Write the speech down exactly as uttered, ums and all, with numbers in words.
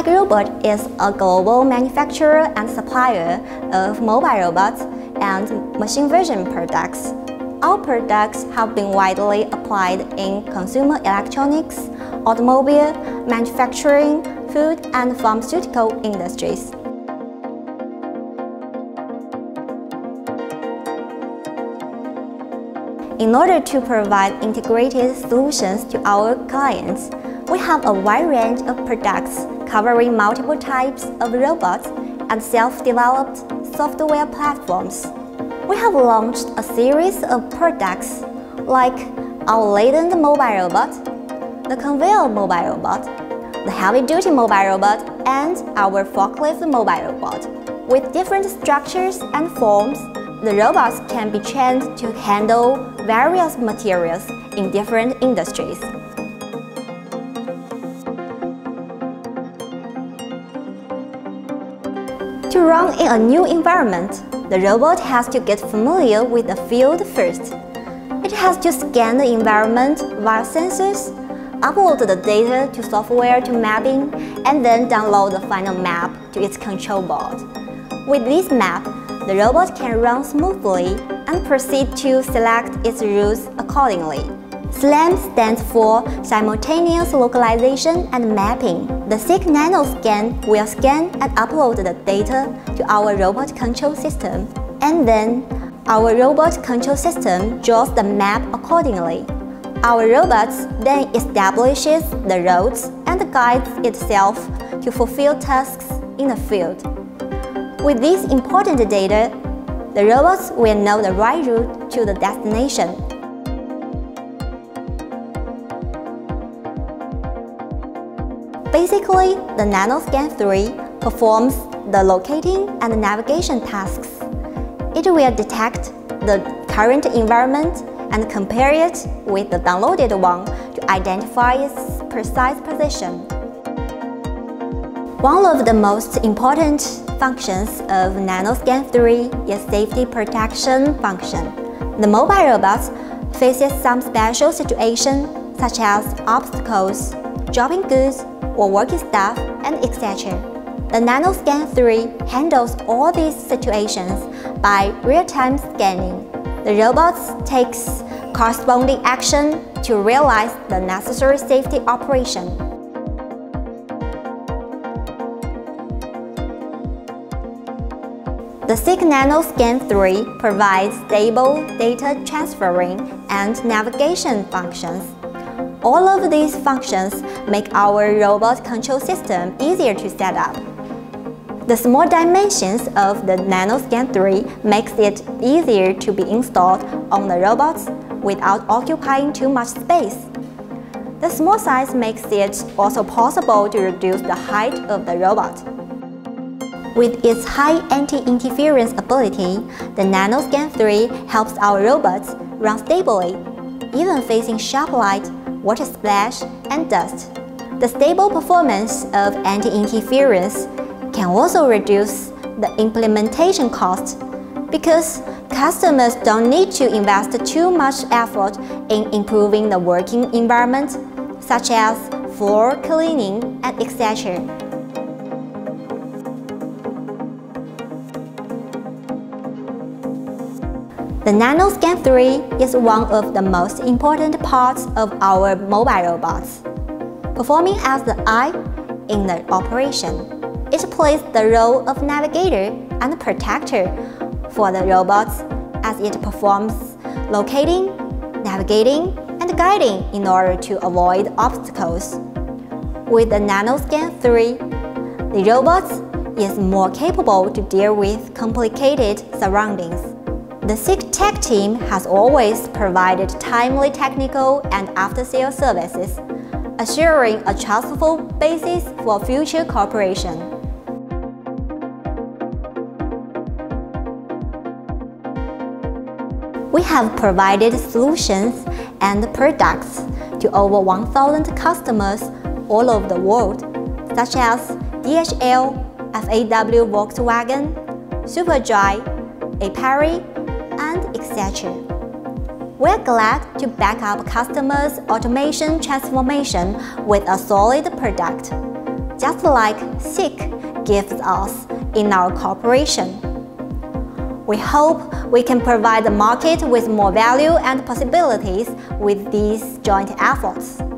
HIKROBOT is a global manufacturer and supplier of mobile robots and machine vision products. Our products have been widely applied in consumer electronics, automobile, manufacturing, food, and pharmaceutical industries. In order to provide integrated solutions to our clients, we have a wide range of products covering multiple types of robots and self-developed software platforms. We have launched a series of products like our latent mobile robot, the conveyor mobile robot, the heavy-duty mobile robot, and our forklift mobile robot. With different structures and forms, the robots can be trained to handle various materials in different industries. To run in a new environment, the robot has to get familiar with the field first. It has to scan the environment via sensors, upload the data to software to mapping, and then download the final map to its control board. With this map, the robot can run smoothly and proceed to select its routes accordingly. SLAM stands for simultaneous localization and mapping. The H I K nanoScan will scan and upload the data to our robot control system, and then our robot control system draws the map accordingly. Our robot then establishes the routes and guides itself to fulfill tasks in the field. With this important data, the robots will know the right route to the destination. Basically, the nanoScan three performs the locating and navigation tasks. It will detect the current environment and compare it with the downloaded one to identify its precise position. One of the most important functions of nanoScan three is safety protection function. The mobile robot faces some special situations such as obstacles, dropping goods, or working stuff, and et cetera. The nanoScan three handles all these situations by real-time scanning. The robot takes corresponding action to realize the necessary safety operation. The H I K nanoScan three provides stable data transferring and navigation functions. All of these functions make our robot control system easier to set up. The small dimensions of the nanoScan three makes it easier to be installed on the robots without occupying too much space. The small size makes it also possible to reduce the height of the robot. With its high anti-interference ability, the nanoScan three helps our robots run stably, even facing sharp light, water splash, and dust. The stable performance of anti-interference can also reduce the implementation cost because customers don't need to invest too much effort in improving the working environment, such as floor cleaning and et cetera. The nanoScan three is one of the most important parts of our mobile robots, performing as the eye in the operation. It plays the role of navigator and protector for the robots as it performs locating, navigating, and guiding in order to avoid obstacles. With the nanoScan three, the robot is more capable to deal with complicated surroundings. The H I K Tech team has always provided timely technical and after-sales services, assuring a trustful basis for future cooperation. We have provided solutions and products to over one thousand customers all over the world, such as D H L, F A W Volkswagen, Superdry, Apari, and et cetera. We're glad to back up customers' automation transformation with a solid product. just like S I K gives us in our cooperation. We hope we can provide the market with more value and possibilities with these joint efforts.